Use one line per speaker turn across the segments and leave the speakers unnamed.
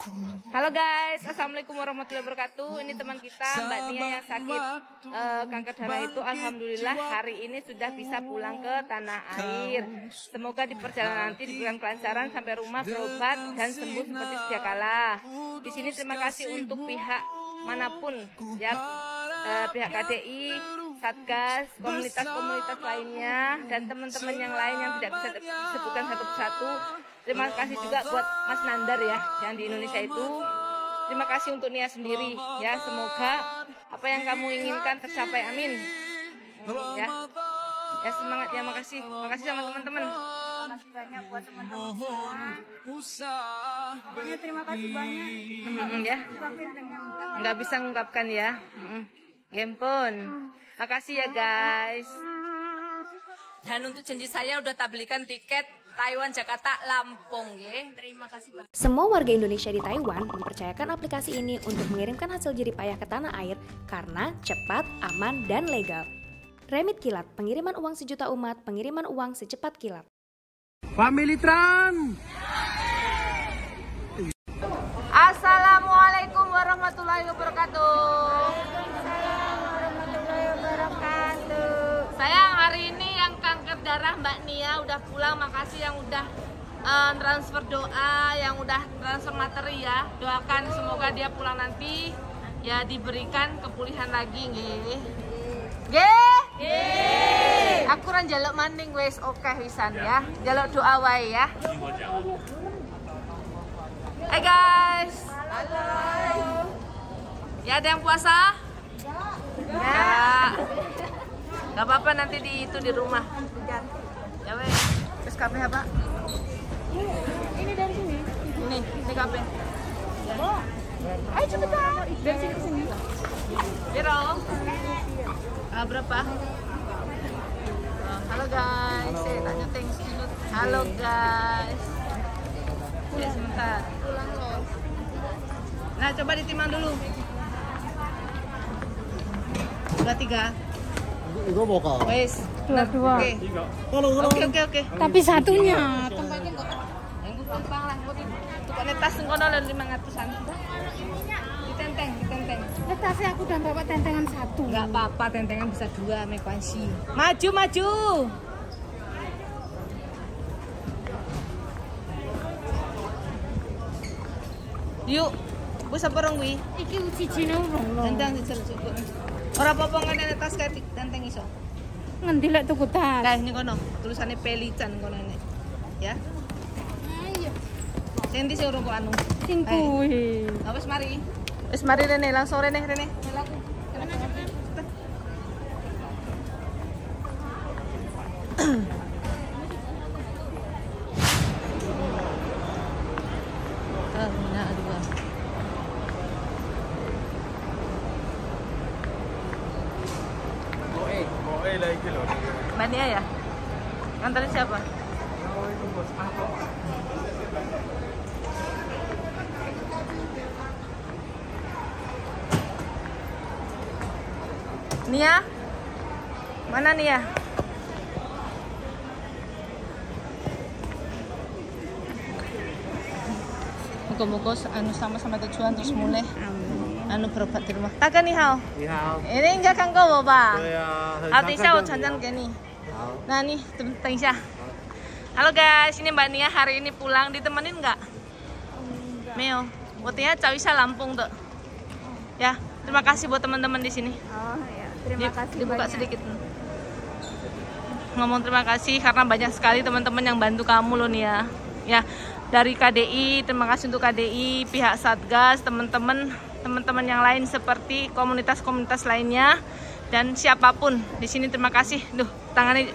Halo guys, assalamualaikum warahmatullahi wabarakatuh. Ini teman kita Mbak Nia yang sakit kanker darah itu, alhamdulillah hari ini sudah bisa pulang ke tanah air. Semoga di perjalanan nanti diberikan kelancaran sampai rumah berobat dan sembuh seperti sedia kala. Di sini terima kasih untuk pihak manapun ya, pihak KDI, Satgas, komunitas-komunitas lainnya, dan teman-teman yang lain yang tidak bisa disebutkan satu persatu. Terima kasih juga buat Mas Nandar ya, yang di Indonesia itu. Terima kasih untuk Nia sendiri ya, semoga apa yang kamu inginkan tercapai, amin. Ya, ya semangat ya, makasih sama teman-teman.
Terima kasih banyak buat teman-teman semua. Terima kasih banyak.
Ya, nggak bisa mengungkapkan ya. Gempon. Makasih ya guys. Dan untuk janji saya udah tak belikan tiket Taiwan, Jakarta, Lampung ya. Terima kasih Pak.
Semua warga Indonesia di Taiwan mempercayakan aplikasi ini untuk mengirimkan hasil jerih payah ke tanah air karena cepat, aman, dan legal. Remit Kilat, pengiriman uang sejuta umat, pengiriman uang secepat kilat.
Family Tran.
Assalamualaikum warahmatullahi wabarakatuh. Sayang, hari ini yang kanker darah Mbak Nia udah pulang. Makasih yang udah transfer doa, yang udah transfer materi ya. Doakan semoga dia pulang nanti ya diberikan kepulihan lagi nggih. Nggih. Aku ran njaluk maning wis oke wisan ya. Njaluk doa wae ya. Hai guys. Halo. Ya ada yang puasa? Ya. Gak apa-apa nanti di rumah. Ya weh. Terus kafe apa?
Ini dari sini.
Ini kafe.
Ayo cepetan. Dari sini ke sini.
Biro. Berapa? Halo guys. Saya tanya thanks dulu. Halo guys. Ya sebentar.
Pulang loh.
Nah coba ditimbang dulu. 23.
Itu bokal.
Wes.
Dua.
Oke.
Tapi satunya tempatnya enggak.
Yang gue gampang lah. Tukangnya tas ngono lho 500-an. Ditenteng.
Tasnya aku udah bawa tentengan satu.
Enggak apa-apa, tentengan bisa 2 mekuansi. Maju. Yuk. Wis apa rong kuwi?
Iki uji jine urung lho.
Tentang cukup. Ora apa-apa ngene tas kae tenteng iso.
Ngendi lek tuku tas?
Lah ini kono, tulisannya Pelican kono ini. Ya.
Ayo.
Senti sing urung kok anu.
Sing kuwi.
Wis mari. Wis mari Rene, langsung Rene. Melaku. Mbak Nia ya? Nganterin siapa? Nia? Mana Nia? Moga-moga anu sama-sama tujuan terus mulai anu berobat di rumah. Kakak nih hao. Ini enggak kan kau Pak? Artinya我传真给你. Nah nih, tunggu一下. Halo guys, ini Mbak Nia hari ini pulang, ditemenin nggak? Meo, waktunya caw isa Lampung tuh. Ya, terima kasih buat teman-teman di sini.
Oh ya, terima kasih
Dibuka
banyak.
sedikit. Ngomong terima kasih karena banyak sekali teman-teman yang bantu kamu loh Nia. Ya, dari KDI, terima kasih untuk KDI, pihak Satgas, teman-teman yang lain seperti komunitas-komunitas lainnya. Dan siapapun di sini terima kasih. Duh, tangannya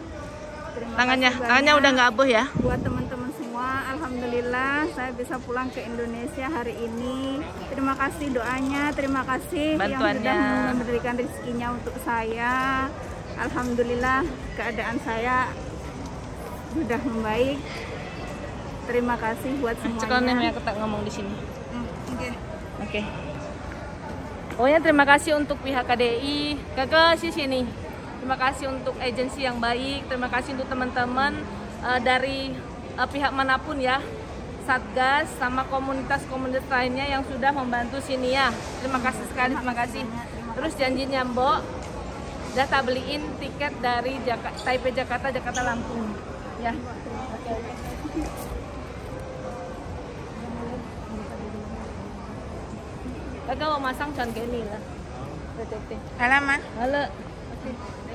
udah nggak aboh ya.
Buat teman-teman semua, alhamdulillah saya bisa pulang ke Indonesia hari ini. Terima kasih doanya, terima kasih
Bantuannya.
yang sudah memberikan rezekinya untuk saya. Alhamdulillah keadaan saya sudah membaik. Terima kasih buat
Cekonem
semuanya.
yang kita ngomong di sini.
Oke.
Pokoknya terima kasih untuk pihak KDI, kakak sini. Terima kasih untuk agensi yang baik. Terima kasih untuk teman-teman dari pihak manapun ya. Satgas sama komunitas-komunitas lainnya yang sudah membantu sini ya. Terima kasih sekali, terima kasih. Terus janjinya Mbok, udah tak beliin tiket dari Taipei Jakarta, Jakarta Lampung. Ya. Kakak mau masang can kayak ini lah.
Halo, Ma.
Halo. Oke,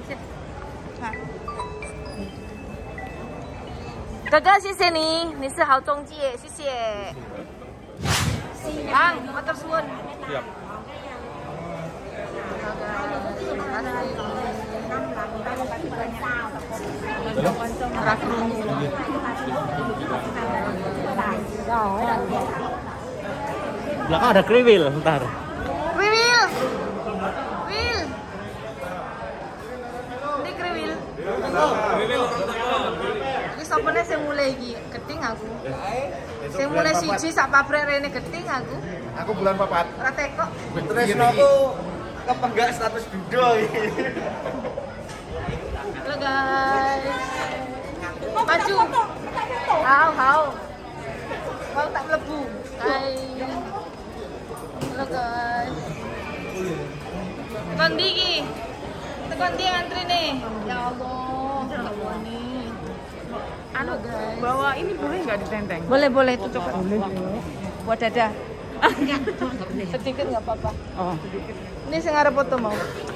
Kakak谢谢你，你是好中介，谢谢。Bang, matur suwun.
Siap. Belakang ada kriwil, ntar.
Kriwil. Wil. Ini kriwil. Iki sapane sing mulai iki keting aku. Sing mulai siji sak pabrik rene keting aku.
Aku bulan papat.
Ora tekok.
Tresno aku kepenggak status dudo iki.
Halo guys. Maju. Hau. Mau tak mlebu. Hai. Halo guys. Kondi iki. Kondi antri nih. Ya Allah. Nih. Halo guys.
Bawa ini boleh nggak ditenteng?
Boleh itu coba. Buat dada. Sedikit nggak apa-apa.
Oh.
Ini sing arep foto mau.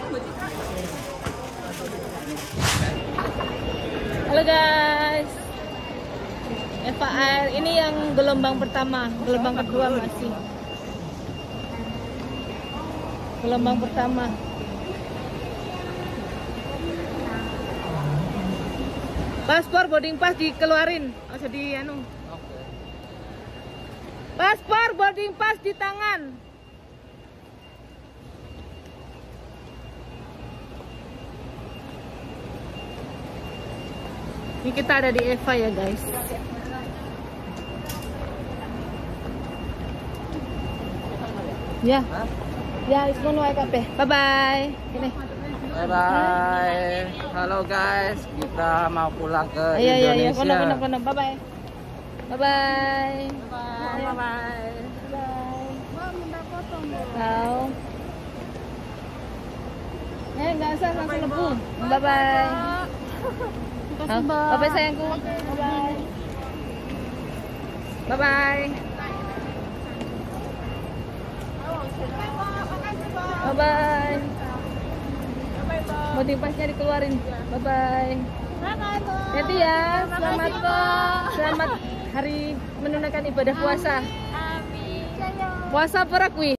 Halo guys. Eva Air ini yang gelombang pertama, gelombang kedua masih. Gelombang pertama. Paspor boarding pass dikeluarin, usah di anu. Paspor boarding pass di tangan. Ini kita ada di Eva ya guys. Ya. Ya, ismun wae kabeh. Bye bye. Ini.
Bye bye. Halo guys, kita mau pulang ke
Iya,
Indonesia.
kono. Bye bye. Bye bye. Bye bye. Tahu. Enggak usah langsung lebu. Bye bye. Bye bye sayangku. Bye bye. Bye bye. Bye bye. Boarding passnya dikeluarin. Bye bye. Hati ya. Selamat hari menunaikan ibadah puasa. Puasa perak wih.